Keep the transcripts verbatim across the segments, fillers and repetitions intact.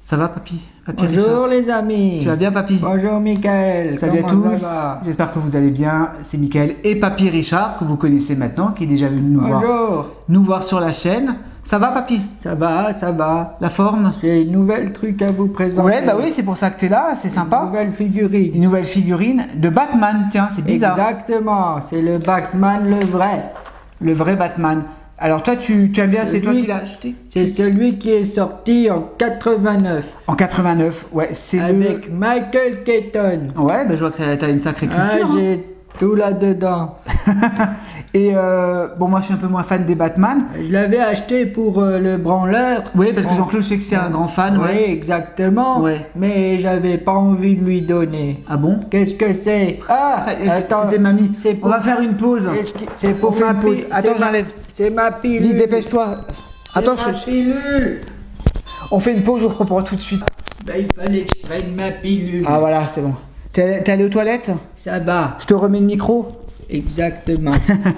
Ça va, papy? Papy Bonjour Richard. les amis. Tu vas bien, papy? Bonjour Michael. Salut à Comment tous. ça va? J'espère que vous allez bien. C'est Michael et papy Richard que vous connaissez maintenant, qui est déjà venu nous Bonjour. voir, nous voir sur la chaîne. Ça va, papy? Ça va, ça va. La forme? J'ai une nouvelle truc à vous présenter. Ouais, bah oui, c'est pour ça que t'es là. C'est Une sympa. nouvelle figurine. Une nouvelle figurine de Batman. Tiens, c'est bizarre. Exactement. C'est le Batman le vrai. Le vrai Batman. Alors toi, tu, tu aimes bien, c'est toi Celui- qui l'as acheté? C'est celui qui est sorti en quatre-vingt-neuf En quatre-vingt-neuf, ouais, c'est le... avec Michael Keaton. Ouais, bah je vois que t'as t'as une sacrée culture. Ah, hein. j'ai tout là-dedans. Et euh, bon, moi je suis un peu moins fan des Batman. Je l'avais acheté pour euh, le branleur. Oui, parce que On- Jean-Claude, je sais que c'est un grand fan. Oui, Ouais. exactement. Ouais. Mais j'avais pas envie de lui donner. Ah bon? Qu'est-ce que c'est? Ah, attends. C'était mamie. C'est On pour, va faire une pause. Est-ce que- c'est pour On fait ma une pause. pi- Attends, c'est ma- j'enlève. C'est ma pilule. Vite, dépêche-toi. C'est Attends, ma je- pilule. on fait une pause, je reprends tout de suite. Ben, il fallait que je prenne ma pilule. Ah voilà, c'est bon. T'es t'es allé aux toilettes? Ça va. Je te remets le micro. Exactement.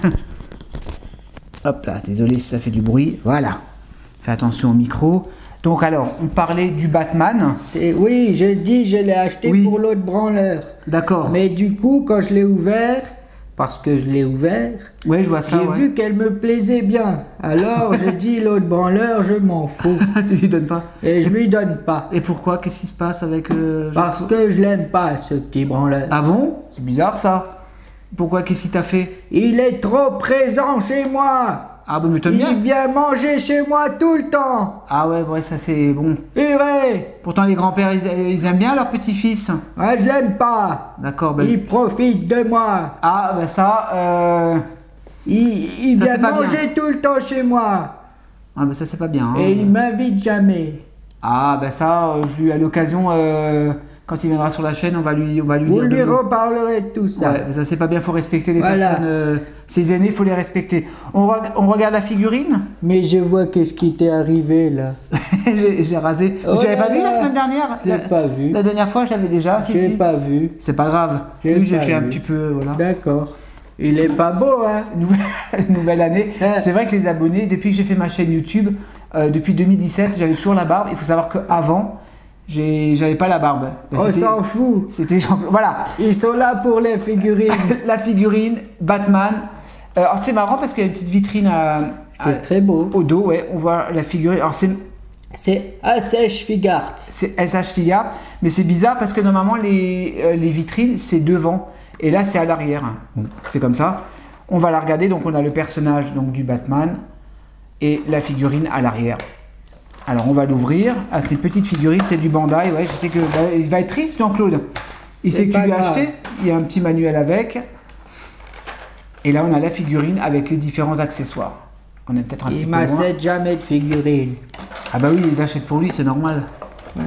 Hop là, désolé si ça fait du bruit. Voilà. Fais attention au micro. Donc alors, on parlait du Batman. C'est oui, je dis, je l'ai acheté Oui. pour l'autre branleur. D'accord. Mais du coup, quand je l'ai ouvert, parce que je l'ai ouvert, Ouais, je vois ça. j'ai Ouais. vu qu'elle me plaisait bien. Alors j'ai dit l'autre branleur, je m'en fous. tu lui donnes pas. Et je lui donne pas. Et pourquoi? Qu'est-ce qui se passe avec... euh, Parce que je l'aime pas, ce petit branleur. Ah bon? C'est bizarre ça. Pourquoi? Qu'est-ce qu'il t'a fait? Il est trop présent chez moi. Ah bon, mais t'aimes bien? Il vient manger chez moi tout le temps. Ah ouais, ouais, ça c'est bon. Purée. Pourtant les grands-pères, ils, ils aiment bien leur petit-fils. Ah, je l'aime pas. D'accord, ben... je- Il profite de moi. Ah, ben ça, euh... Il, il Ça, vient c'est pas manger tout le temps chez moi. Ah, ben ça c'est pas bien. hein. Et il m'invite jamais. Ah, ben ça, euh, je lui, à l'occasion, euh, quand il viendra sur la chaîne, on va lui, on va lui Vous dire... lui de nous. reparlerez de tout ça. Ouais, ben ça c'est pas bien, faut respecter les Voilà. personnes... euh, Ces aînés, faut les respecter. On, re- on regarde la figurine. Mais je vois qu'est-ce qui t'est arrivé là. J'ai j'ai rasé. Oh tu l'avais pas là vu la là. semaine dernière? Je l'ai La- pas vu. La dernière fois, je l'avais déjà. Si, J'ai si. pas vu. C'est pas grave. J'ai Oui, j'ai pas fait un vu. petit peu, voilà. D'accord. Il est pas beau, hein? Nouvelle, nouvelle année. Ouais. C'est vrai que les abonnés, depuis que j'ai fait ma chaîne YouTube, euh, depuis deux mille dix-sept, j'avais toujours la barbe. Il faut savoir qu'avant, j'avais pas la barbe. Ben, On c'était- s'en fout. C'était genre- voilà, Ils sont là pour les figurines. la figurine Batman. Euh, alors c'est marrant parce qu'il y a une petite vitrine à- à- C'est très beau. au dos, ouais. On voit la figurine. Alors c'est C'est Assèche Figart. c'est S H Figart, mais c'est bizarre parce que normalement les, euh, les vitrines c'est devant et là c'est à l'arrière. Bon, c'est comme ça. On va la regarder, donc on a le personnage donc du Batman et la figurine à l'arrière. Alors on va l'ouvrir. Ah, c'est une petite figurine, c'est du Bandai. Ouais, je sais que bah, il va être triste Jean-Claude. Il C'est sait que tu pas lui as grave. acheté. Il y a un petit manuel avec. Et là on a la figurine avec les différents accessoires. On est peut-être un petit Il peu loin. m'achète jamais de figurines. Ah bah oui, il les achète pour lui, c'est normal. Ouais.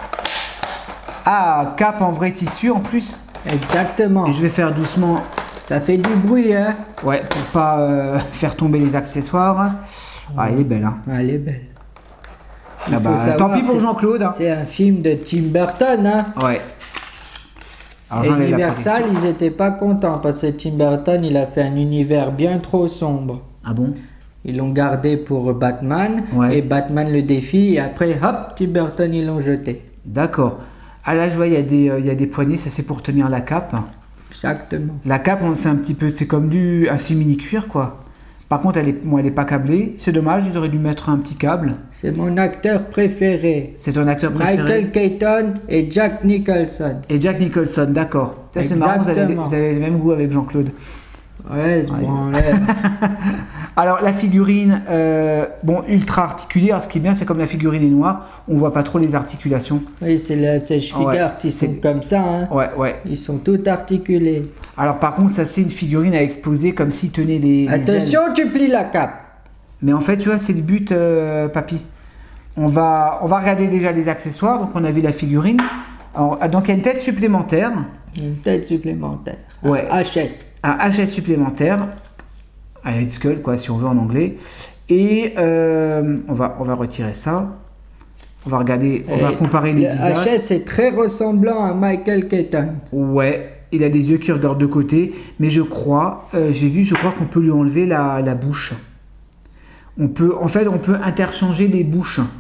Ah, cape en vrai tissu en plus. Exactement. Et je vais faire doucement, Ça fait du bruit, hein? ouais, pour pas euh, faire tomber les accessoires. Ah, elle est belle, hein. Ah, elle est belle. Il Ah faut bah, savoir tant pis pour que Jean-Claude. Hein. C'est un film de Tim Burton, hein? Ouais. Alors Et j'enlève la Universal, protection. ils étaient pas contents parce que Tim Burton, il a fait un univers bien trop sombre. Ah bon? Ils l'ont gardé pour Batman, Ouais. et Batman le défie, et après, hop, Tim Burton, ils l'ont jeté. D'accord. Ah là, je vois, il y, a des, euh, il y a des poignées, ça c'est pour tenir la cape. Exactement. La cape, on- c'est un petit peu, c'est comme du, un simili cuir quoi. Par contre, elle est, bon, elle est pas câblée. C'est dommage, ils auraient dû mettre un petit câble. C'est mon acteur préféré. C'est ton acteur préféré? Michael Keaton et Jack Nicholson. Et Jack Nicholson, d'accord. Ça c'est marrant, vous avez, Exactement. vous avez le même goût avec Jean-Claude. Ouais, ce Ouais. branleur. Alors la figurine, euh, bon, ultra articulée. Alors, ce qui est bien, c'est comme la figurine est noire, on voit pas trop les articulations. Oui, c'est la sèche Ouais, Figart, ils sont c'est- comme ça, hein. Ouais, ouais. Ils sont tout articulés. Alors par contre, ça c'est une figurine à exposer comme s'il tenait les, les ailes. Attention, tu plies la cape. Mais en fait, tu vois, c'est le but, euh, papy. On va, on va regarder déjà les accessoires. Donc on a vu la figurine. Alors, ah, donc il y a une tête supplémentaire, Une tête supplémentaire. Ouais. Un H S. un H S supplémentaire, un head skull quoi, si on veut en anglais. Et euh, on va, on va retirer ça. On va regarder, on va Et comparer les le visages. H S est très ressemblant à Michael Keaton. Ouais, il a des yeux qui regardent de côté, mais je crois, euh, j'ai vu, je crois qu'on peut lui enlever la, la bouche. On peut, en fait, on peut interchanger les bouches.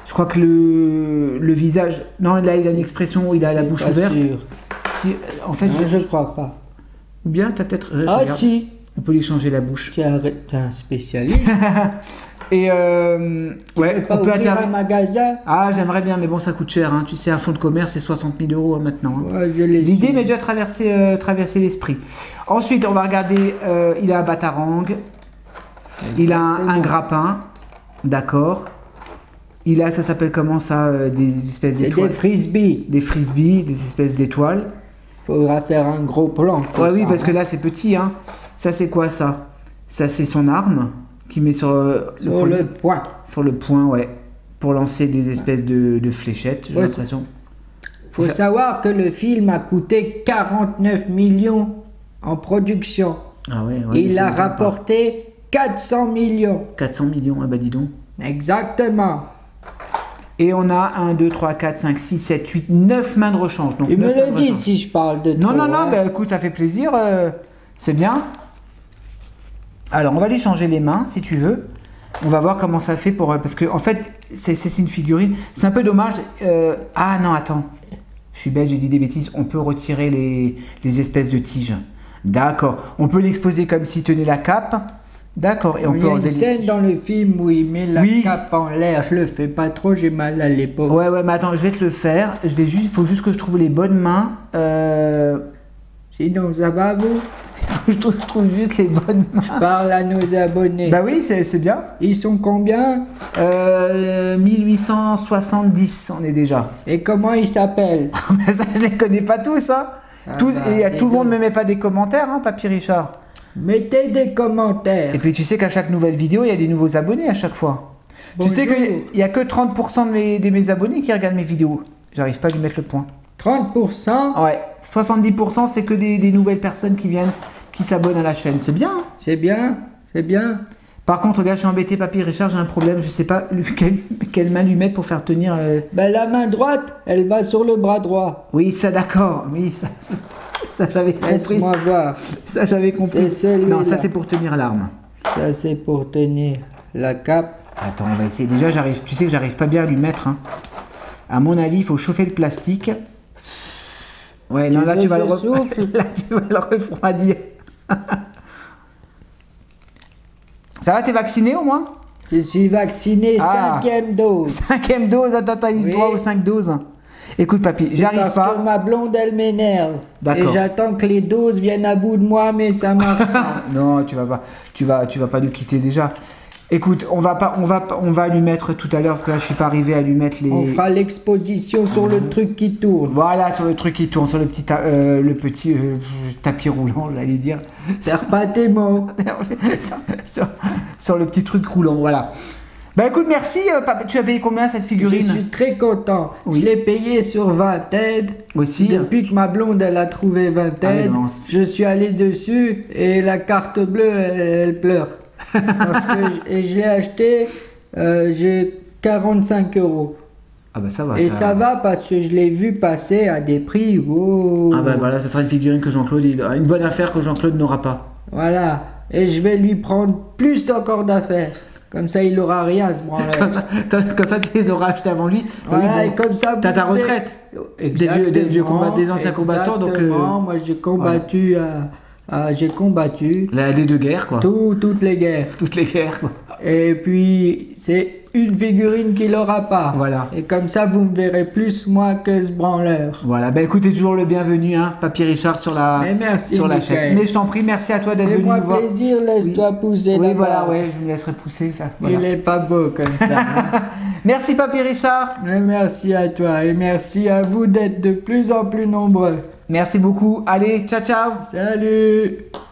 Je crois que le, le visage... Non, là, il a une expression où il a la bouche Pas ouverte. sûr. Si, en fait, Non, je... je crois pas. Ou bien, t'as peut-être... euh, Ah regarde. si, On peut lui changer la bouche. tu es un, t'es un spécialiste. Et euh, ouais, Tu peux pas on peut ouvrir un intervenir. magasin. Ah, j'aimerais bien, mais bon, ça coûte cher. Hein. Tu sais, un fonds de commerce, c'est soixante mille euros hein, maintenant. hein. Ouais, je l'ai L'idée su. m'est déjà traversé, euh, traversé l'esprit. Ensuite, on va regarder. euh, il a un batarang. Il a un, un grappin. D'accord. Il a, ça s'appelle comment ça euh, des espèces C'est d'étoiles. des frisbees. Des frisbees, des espèces d'étoiles. Faudra faire un gros plan. pour Ouais, oui, ça, parce que hein. là, c'est petit. Hein. Ça, c'est quoi ça? Ça, c'est son arme qui met sur, euh, le, Sur poignet. le point. Sur le point, ouais. Pour lancer des espèces de, de fléchettes, j'ai Ouais, l'impression. Faut faire- savoir que le film a coûté quarante-neuf millions en production. Ah ouais, ouais. Et mais il ça a m'étonne pas. rapporté quatre cents millions. quatre cents millions, ah bah dis donc. Exactement. Et on a un, deux, trois, quatre, cinq, six, sept, huit, neuf mains de rechange. Donc Il me neuf mains le de dit rechange. si je parle de Non, trop, non, non, hein. bah écoute, ça fait plaisir. euh, c'est bien. Alors, on va lui changer les mains, si tu veux. On va voir comment ça fait pour... euh, Parce que, en fait, c'est c'est une figurine. C'est un peu dommage. euh, Ah non, attends. Je suis bête, j'ai dit des bêtises. On peut retirer les, les espèces de tiges. D'accord. On peut l'exposer comme s'il tenait la cape. D'accord. Et on Il y peut a une enlever les scène tiges. dans le film où il met la Oui. cape en l'air. Je le fais pas trop, j'ai mal à l'épaule. Ouais, ouais, mais attends, je vais te le faire. Je vais juste... Il faut juste que je trouve les bonnes mains. Euh... Sinon, ça va vous? faut que je trouve, je trouve juste les bonnes mains. Je parle à nos abonnés. Bah oui, c'est c'est bien. Ils sont combien? Euh, mille huit cent soixante-dix, on est déjà. Et comment ils s'appellent? Mais ça, je les connais pas tous, hein. Ah tous bah, et euh, les tout le monde deux. ne met pas des commentaires, hein, Papy Richard. Mettez des commentaires. Et puis tu sais qu'à chaque nouvelle vidéo, il y a des nouveaux abonnés à chaque fois. Tu sais Bonjour. qu'il y a que trente pour cent de mes, de mes abonnés qui regardent mes vidéos. J'arrive pas à lui mettre le point. trente pour cent, Ouais, soixante-dix pour cent c'est que des, des nouvelles personnes qui viennent, qui s'abonnent à la chaîne. C'est bien, hein. c'est bien, c'est bien. Par contre, regarde, je suis embêté, Papy Richard, j'ai un problème. Je sais pas lui- quelle, quelle main lui mettre pour faire tenir... euh, Ben, la main droite, elle va sur le bras droit. Oui, ça d'accord. Oui, ça, ça, ça, j'avais compris. Laisse-moi voir. Ça j'avais compris. C'est celui-là. Non, ça c'est pour tenir l'arme. Ça, c'est pour tenir la cape. Attends, on va essayer. Déjà, j'arrive. Tu sais que j'arrive pas bien à lui mettre. Hein. À mon avis, il faut chauffer le plastique. Ouais, non, Tu là veux tu vas que le je ref- souffle là tu vas le refroidir. Ça va, t'es vacciné au moins? Je suis vacciné, Ah. cinquième dose. Cinquième dose. Attends, t'as eu Oui. trois ou cinq doses. Écoute, papy, j'arrive Parce pas. que ma blonde, elle m'énerve. D'accord. Et j'attends que les doses viennent à bout de moi, mais ça marche pas. Non, tu vas pas, tu vas, tu vas pas nous quitter déjà. Écoute, on va pas, on va, pas- on va lui mettre tout à l'heure parce que là, je suis pas arrivé à lui mettre les. On fera l'exposition sur le truc qui tourne. Voilà, sur le truc qui tourne, sur le petit, ta- euh, le petit euh, tapis roulant, j'allais dire. Perds pas tes mots. sur, sur- sur le petit truc roulant, voilà. Bah écoute, merci. euh, papa. Tu as payé combien cette Je figurine? suis très content. Oui. Je l'ai payé sur Vinted. Aussi. Depuis que ma blonde, elle a trouvé Vinted, Ah oui, non, c'est- je suis allé dessus et la carte bleue, elle, elle pleure. Parce que j- et j'ai acheté, euh, j'ai quarante-cinq euros. Ah bah ça va. Et t'as- ça va parce que je l'ai vu passer à des prix. Oh. Ah bah voilà, ce sera une figurine que Jean-Claude, il- une bonne affaire que Jean-Claude n'aura pas. Voilà. Et je vais lui prendre plus encore d'affaires. Comme ça, il n'aura rien, ce branleur. Comme ça, t'as- comme ça, tu les auras achetés avant lui. Bah oui, Voilà, bon. et comme ça, T'as vous ta pouvez- retraite. Exactement, Des vieux- des vieux combat- des anciens combattants, donc, euh, exactement. Moi, j'ai combattu, à- à- j'ai combattu La des deux guerres, quoi. tout- toutes les guerres. Toutes les guerres, quoi. Et puis, c'est une figurine qu'il n'aura pas. Voilà. Et comme ça, vous me verrez plus, moi, que ce branleur. Voilà, bah écoutez, toujours le bienvenu, hein, Papy Richard sur la, Mais merci, sur la Michael. chaîne. Mais je t'en prie, merci à toi d'être venu Fais-moi nous voir. plaisir, laisse-toi pousser Oui, là-bas. voilà, ouais, je me laisserai pousser ça. Voilà. Il est pas beau comme ça. hein. Merci Papy Richard. Et merci à toi et merci à vous d'être de plus en plus nombreux. Merci beaucoup. Allez, ciao ciao. Salut!